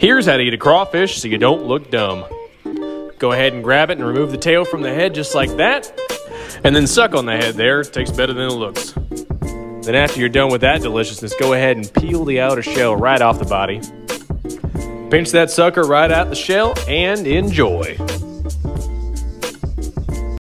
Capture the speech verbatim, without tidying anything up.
Here's how to eat a crawfish so you don't look dumb. Go ahead and grab it and remove the tail from the head just like that. And then suck on the head there. It tastes better than it looks. Then after you're done with that deliciousness, go ahead and peel the outer shell right off the body. Pinch that sucker right out the shell and enjoy.